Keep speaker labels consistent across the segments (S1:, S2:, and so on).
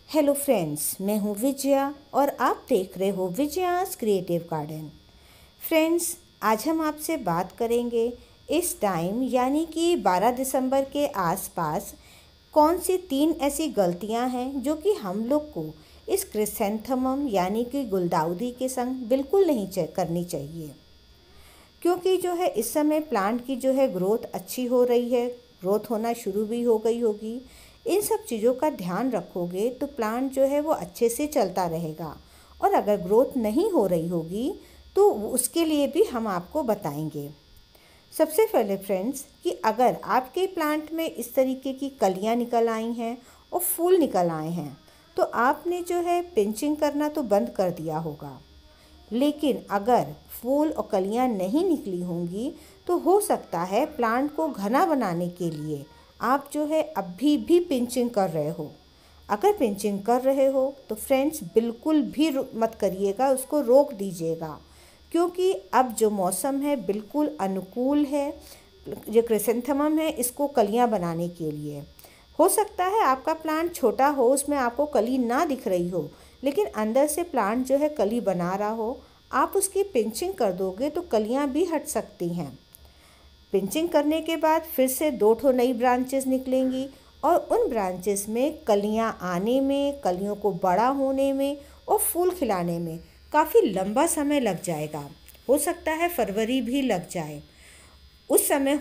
S1: Hello friends, मैं हूँ विजया और आप देख रहे हो विजयास क्रिएटिव गार्डन। फ्रेंड्स, आज हम आपसे बात करेंगे इस टाइम यानी कि 12 दिसंबर के आसपास कौन सी 3 ऐसी गलतियाँ हैं जो कि हम लोग को इस क्रिसैंथेमम यानी कि गुलदाउदी के संग बिल्कुल नहीं करनी चाहिए। क्योंकि जो है इस समय प्लांट की जो है ग्रोथ अच्छी हो रही है, ग्रोथ होना शुरू भी हो गई होगी। इन सब चीज़ों का ध्यान रखोगे तो प्लांट जो है वो अच्छे से चलता रहेगा। और अगर ग्रोथ नहीं हो रही होगी तो उसके लिए भी हम आपको बताएंगे। सबसे पहले फ्रेंड्स कि अगर आपके प्लांट में इस तरीके की कलियां निकल आई हैं और फूल निकल आए हैं तो आपने जो है पिंचिंग करना तो बंद कर दिया होगा। लेकिन अगर फूल और कलियां नहीं निकली होंगी तो हो सकता है प्लांट को घना बनाने के लिए आप जो है अभी भी पिंचिंग कर रहे हो। अगर पिंचिंग कर रहे हो तो फ्रेंड्स बिल्कुल भी मत करिएगा, उसको रोक दीजिएगा। क्योंकि अब जो मौसम है बिल्कुल अनुकूल है जो क्रिसैंथेमम है इसको कलियां बनाने के लिए। हो सकता है आपका प्लांट छोटा हो, उसमें आपको कली ना दिख रही हो, लेकिन अंदर से प्लांट जो है कली बना रहा हो। आप उसकी पिंचिंग कर दोगे तो कलियां भी हट सकती हैं। पिंचिंग करने के बाद फिर से 2 ठो नई ब्रांचेस निकलेंगी और उन ब्रांचेस में कलियां आने में, कलियों को बड़ा होने में और फूल खिलाने में काफ़ी लंबा समय लग जाएगा। हो सकता है फरवरी भी लग जाए। उस समय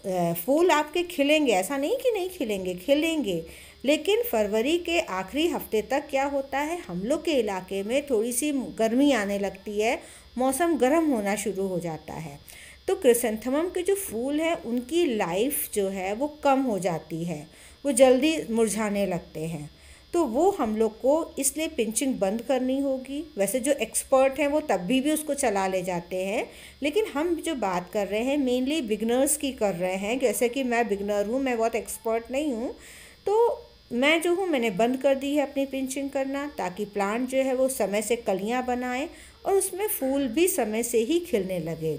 S1: फूल आपके खिलेंगे, ऐसा नहीं कि नहीं खिलेंगे, खिलेंगे। लेकिन फरवरी के आखिरी हफ्ते तक क्या होता है, हम लोग के इलाके में थोड़ी सी गर्मी आने लगती है, मौसम गर्म होना शुरू हो जाता है। तो क्रिसैंथेमम के जो फूल हैं उनकी लाइफ जो है वो कम हो जाती है, वो जल्दी मुरझाने लगते हैं। तो वो हम लोग को इसलिए पिंचिंग बंद करनी होगी। वैसे जो एक्सपर्ट हैं वो तब भी उसको चला ले जाते हैं, लेकिन हम जो बात कर रहे हैं मेनली बिगनर्स की कर रहे हैं। जैसे कि मैं बिगनर हूँ, मैं बहुत एक्सपर्ट नहीं हूँ, तो मैं जो हूँ मैंने बंद कर दी है अपनी पिंचिंग करना, ताकि प्लांट जो है वो समय से कलियाँ बनाए और उसमें फूल भी समय से ही खिलने लगे।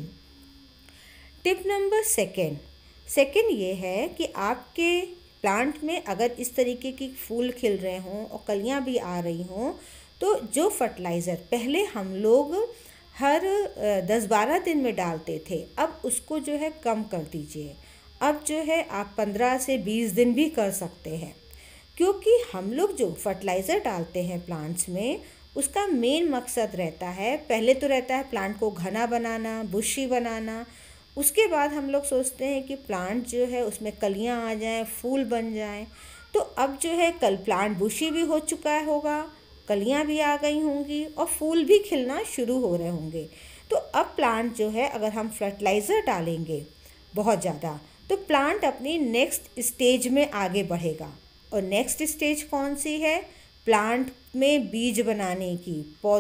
S1: टिप नंबर सेकेंड ये है कि आपके प्लांट में अगर इस तरीके की फूल खिल रहे हों और कलियां भी आ रही हों तो जो फर्टिलाइज़र पहले हम लोग हर 10-12 दिन में डालते थे, अब उसको जो है कम कर दीजिए। अब जो है आप 15 से 20 दिन भी कर सकते हैं। क्योंकि हम लोग जो फर्टिलाइज़र डालते हैं प्लांट्स में उसका मेन मकसद रहता है, पहले तो रहता है प्लांट को घना बनाना, बुशी बनाना। उसके बाद हम लोग सोचते हैं कि प्लांट जो है उसमें कलियां आ जाएं, फूल बन जाएं। तो अब जो है कल प्लांट बुशी भी हो चुका होगा, कलियां भी आ गई होंगी और फूल भी खिलना शुरू हो रहे होंगे। तो अब प्लांट जो है अगर हम फर्टिलाइज़र डालेंगे बहुत ज़्यादा तो प्लांट अपनी नेक्स्ट स्टेज में आगे बढ़ेगा। और नेक्स्ट स्टेज कौन सी है? प्लांट में बीज बनाने की,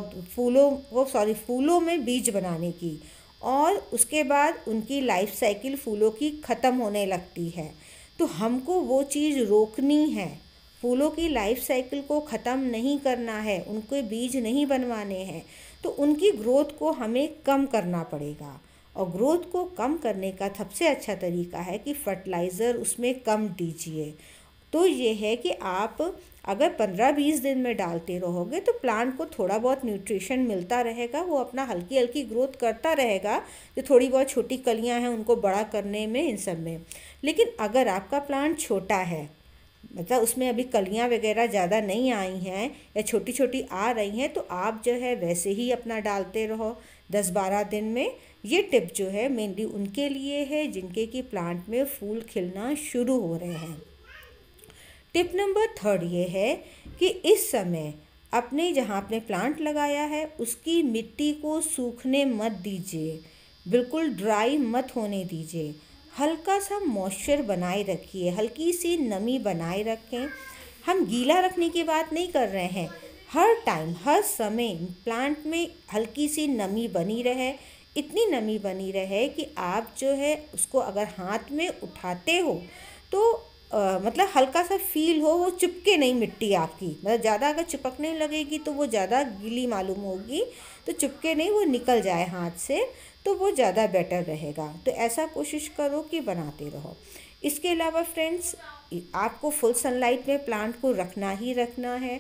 S1: फूलों में बीज बनाने की। और उसके बाद उनकी लाइफ साइकिल फूलों की ख़त्म होने लगती है। तो हमको वो चीज़ रोकनी है, फूलों की लाइफ साइकिल को ख़त्म नहीं करना है, उनके बीज नहीं बनवाने हैं। तो उनकी ग्रोथ को हमें कम करना पड़ेगा। और ग्रोथ को कम करने का सबसे अच्छा तरीका है कि फर्टिलाइज़र उसमें कम दीजिए। तो ये है कि आप अगर 15-20 दिन में डालते रहोगे तो प्लांट को थोड़ा बहुत न्यूट्रिशन मिलता रहेगा, वो अपना हल्की हल्की ग्रोथ करता रहेगा। जो थोड़ी बहुत छोटी कलियां हैं उनको बड़ा करने में, इन सब में। लेकिन अगर आपका प्लांट छोटा है, मतलब उसमें अभी कलियां वगैरह ज़्यादा नहीं आई हैं या छोटी छोटी आ रही हैं, तो आप जो है वैसे ही अपना डालते रहो 10-12 दिन में। ये टिप जो है मेनली उनके लिए है जिनके कि प्लांट में फूल खिलना शुरू हो रहे हैं। टिप नंबर 3 ये है कि इस समय अपने जहाँ आपने प्लांट लगाया है उसकी मिट्टी को सूखने मत दीजिए, बिल्कुल ड्राई मत होने दीजिए। हल्का सा मॉइस्चर बनाए रखिए, हल्की सी नमी बनाए रखें। हम गीला रखने की बात नहीं कर रहे हैं, हर टाइम हर समय प्लांट में हल्की सी नमी बनी रहे। इतनी नमी बनी रहे कि आप जो है उसको अगर हाथ में उठाते हो तो मतलब हल्का सा फील हो, वो चिपके नहीं मिट्टी आपकी। मतलब ज़्यादा अगर चिपकने लगेगी तो वो ज़्यादा गीली मालूम होगी, तो चिपके नहीं, वो निकल जाए हाथ से, तो वो ज़्यादा बेटर रहेगा। तो ऐसा कोशिश करो कि बनाते रहो। इसके अलावा फ्रेंड्स आपको फुल सनलाइट में प्लांट को रखना ही रखना है।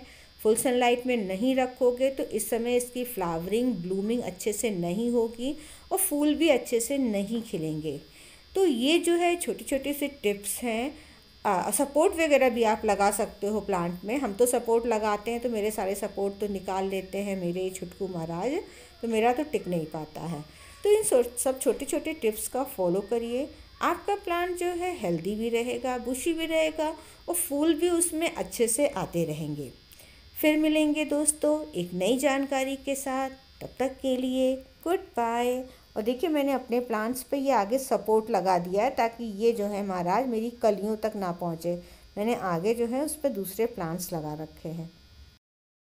S1: फुल सनलाइट में नहीं रखोगे तो इस समय इसकी फ्लावरिंग ब्लूमिंग अच्छे से नहीं होगी और फूल भी अच्छे से नहीं खिलेंगे। तो ये जो है छोटी छोटी सी टिप्स हैं। सपोर्ट वगैरह भी आप लगा सकते हो प्लांट में। हम तो सपोर्ट लगाते हैं तो मेरे सारे सपोर्ट तो निकाल लेते हैं मेरे छुटकू महाराज, तो मेरा तो टिक नहीं पाता है। तो इन सब छोटे छोटे टिप्स का फॉलो करिए, आपका प्लांट जो है हेल्दी भी रहेगा, बुशी भी रहेगा और फूल भी उसमें अच्छे से आते रहेंगे। फिर मिलेंगे दोस्तों एक नई जानकारी के साथ, तब तक के लिए गुड बाय। और देखिए मैंने अपने प्लांट्स पे ये आगे सपोर्ट लगा दिया है ताकि ये जो है महाराज मेरी कलियों तक ना पहुँचे। मैंने आगे जो है उस पर दूसरे प्लांट्स लगा रखे हैं।